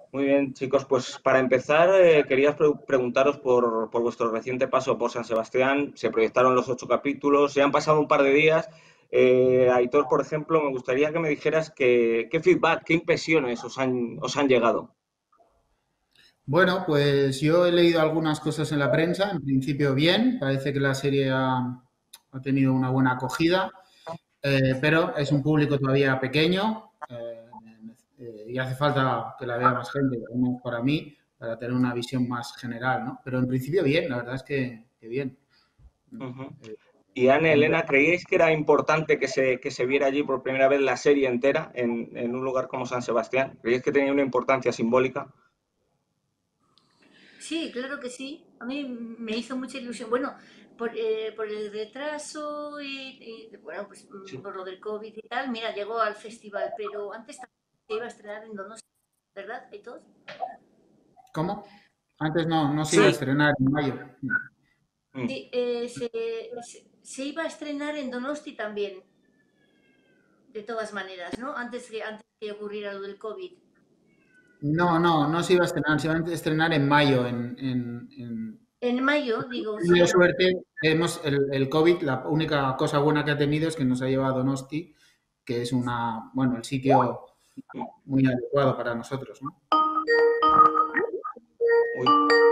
Muy bien, chicos, pues para empezar, quería preguntaros por vuestro reciente paso por San Sebastián. Se proyectaron los 8 capítulos, se han pasado un par de días. Aitor, por ejemplo, me gustaría que me dijeras qué feedback, qué impresiones os han llegado. Bueno, pues yo he leído algunas cosas en la prensa, en principio bien, parece que la serie ha tenido una buena acogida, pero es un público todavía pequeño y hace falta que la vea más gente, al menos para mí, para tener una visión más general, ¿no? Pero en principio bien, la verdad es que bien. Ujú. Eh, Y Anne, con- Elena, ¿creíais que era importante que se viera allí por primera vez la serie entera en un lugar como San Sebastián? ¿Creíais que tenía una importancia simbólica? Sí, claro que sí. A mí me hizo mucha ilusión. Bueno, por el retraso bueno, pues Sí. por lo del COVID y tal, mira, llegó al festival, pero antes también se iba a estrenar en Donosti, ¿verdad? ¿Y todo? ¿Cómo? Antes no se iba a Sí. estrenar en mayo. Mm. Sí, se iba a estrenar en Donosti también, de todas maneras, ¿no? Antes que ocurriera lo del COVID. No se iba a estrenar, se iba a estrenar en mayo. En mayo, digo, Tenido sí. suerte, el COVID, la única cosa buena que ha tenido es que nos ha llevado a Donosti, que es bueno, el sitio muy adecuado para nosotros, ¿no? Uy,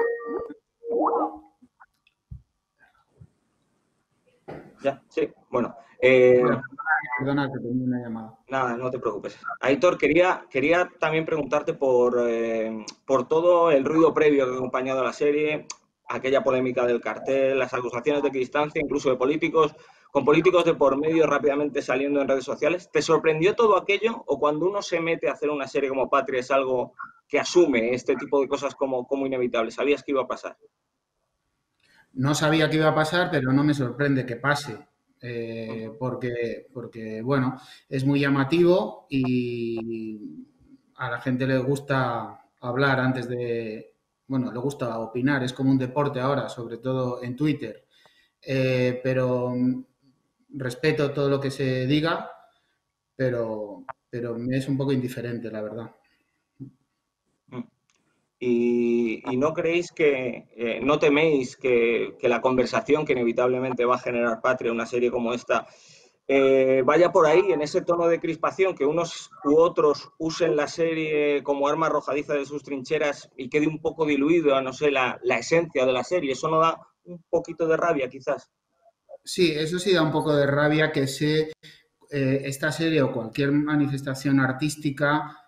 ya, sí. Bueno, Mira, perdona que tenía una llamada. nada, no te preocupes. Aitor, quería también preguntarte por todo el ruido previo que ha acompañado a la serie, aquella polémica del cartel, las acusaciones de equidistancia, incluso de políticos, con políticos de por medio rápidamente saliendo en redes sociales. ¿Te sorprendió todo aquello o cuando uno se mete a hacer una serie como Patria es algo que asume este tipo de cosas como inevitable? ¿Sabías que iba a pasar? No sabía qué iba a pasar, pero no me sorprende que pase, Ujú. porque, bueno, es muy llamativo y a la gente le gusta hablar bueno, le gusta opinar, es como un deporte ahora, sobre todo en Twitter. Pero respeto todo lo que se diga, pero me es un poco indiferente, la verdad. Mm. Y no creéis no teméis que la conversación que inevitablemente va a generar Patria, una serie como esta, vaya por ahí, en ese tono de crispación, que unos u otros usen la serie como arma arrojadiza de sus trincheras y quede un poco diluido, no sé, la esencia de la serie? ¿Eso no da un poquito de rabia, quizás? Sí, eso sí da un poco de rabia que esta serie o cualquier manifestación artística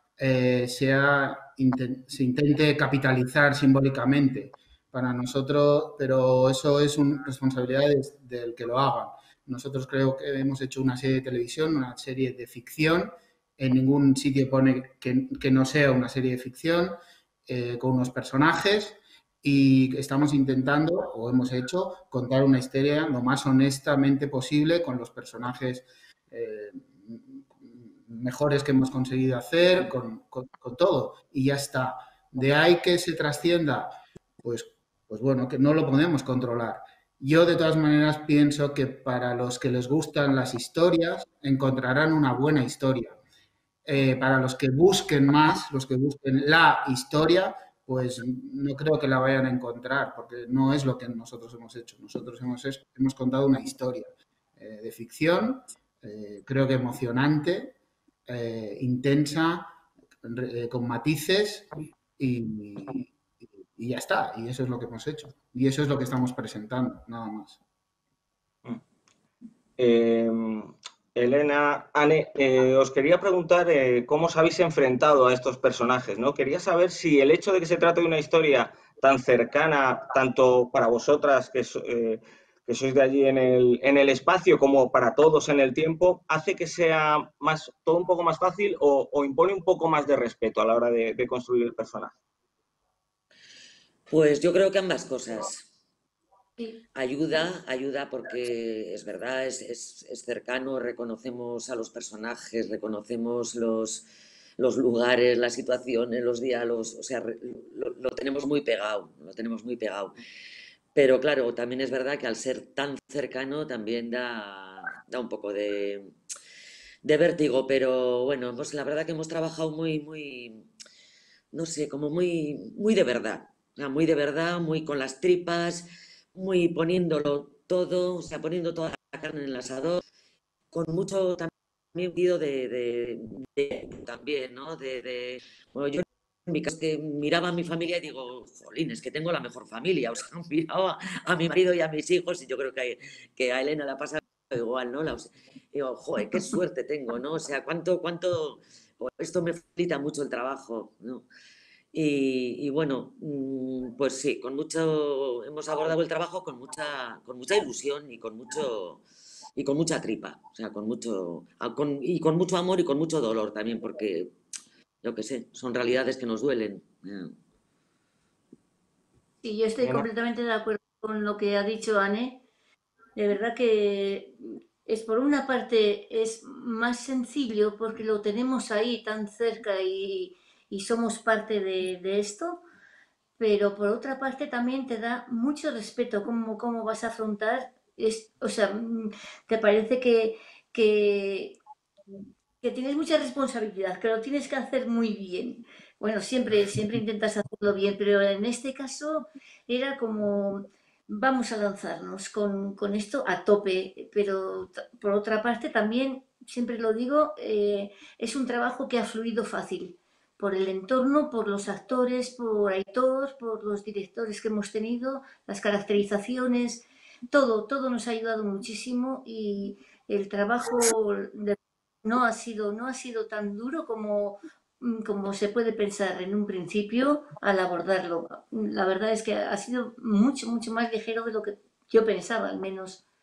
se intente capitalizar simbólicamente para nosotros, pero eso es una responsabilidad del que lo haga. Nosotros creo que hemos hecho una serie de televisión, una serie de ficción. En ningún sitio pone que no sea una serie de ficción con unos personajes y estamos intentando, o hemos hecho, contar una historia lo más honestamente posible con los personajes eh, mejores que hemos conseguido hacer, con todo. Y ya está. De ahí que se trascienda, pues, pues bueno, que no lo podemos controlar. Yo de todas maneras pienso que para los que les gustan las historias, encontrarán una buena historia. Para los que busquen más, los que busquen la historia, pues no creo que la vayan a encontrar, porque no es lo que nosotros hemos hecho. Nosotros hemos contado una historia de ficción, creo que emocionante, intensa, con matices y, y ya está. Y eso es lo que hemos hecho. Y eso es lo que estamos presentando, nada más. Mm. Eh, Elena, Anne, os quería preguntar cómo os habéis enfrentado a estos personajes, ¿no? Quería saber si el hecho de que se trate de una historia tan cercana, tanto para vosotras que sois de allí en el espacio, como para todos en el tiempo, hace que sea todo un poco más fácil o impone un poco más de respeto a la hora de construir el personaje. Pues yo creo que ambas cosas. Sí. Ayuda porque es verdad, es cercano, reconocemos a los personajes, reconocemos los lugares, las situaciones, los diálogos, o sea, lo tenemos muy pegado, lo tenemos muy pegado. Pero claro, también es verdad que al ser tan cercano también da un poco de vértigo, pero bueno, pues la verdad que hemos trabajado muy, muy, no sé, como muy, muy de verdad. O sea, muy de verdad, muy con las tripas, muy poniéndolo todo, o sea, poniendo toda la carne en el asador, con mucho también sentido también, ¿no? Bueno, yo en mi caso es que miraba a mi familia y digo, jolín, es que tengo la mejor familia. O sea, miraba a mi marido y a mis hijos y yo creo que a Elena la pasa igual, ¿no? Digo, joder, qué suerte tengo, ¿no? O sea, esto me facilita mucho el trabajo, ¿no? Y bueno, pues sí, hemos abordado el trabajo con mucha ilusión y con mucha tripa, o sea, y con mucho amor y con mucho dolor también, porque yo qué sé, son realidades que nos duelen. Sí, yo estoy Elena, completamente de acuerdo con lo que ha dicho Anne. De verdad que es por una parte es más sencillo porque lo tenemos ahí tan cerca y somos parte de esto, pero por otra parte también te da mucho respeto cómo vas a afrontar, o sea, te parece que, que tienes mucha responsabilidad, que lo tienes que hacer muy bien. Bueno, siempre intentas hacerlo bien, pero en este caso era como, vamos a lanzarnos con esto a tope, pero por otra parte también, siempre lo digo, es un trabajo que ha fluido fácil por el entorno, por los actores, por Aitor, por los directores que hemos tenido, las caracterizaciones, todo nos ha ayudado muchísimo y el trabajo no ha sido tan duro como se puede pensar en un principio al abordarlo. La verdad es que ha sido mucho más ligero de lo que yo pensaba, al menos.